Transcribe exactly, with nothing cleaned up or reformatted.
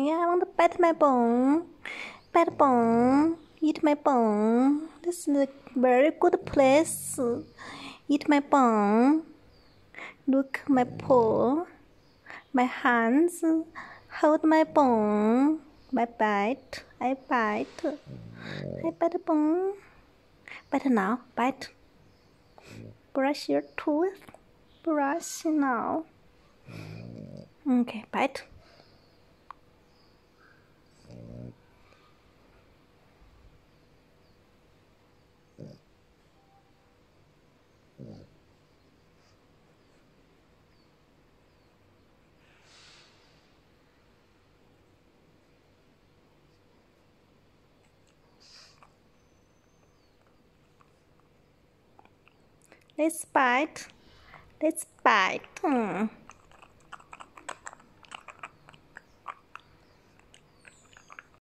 I want to pet my bone. Pet bone. Eat my bone. This is a very good place. Eat my bone. Look my paw. My hands. Hold my bone. I bite. I bite. I bite bone. Bite now. Bite. Brush your tooth. Brush now. Okay, bite. Let's bite. Let's bite. Hmm.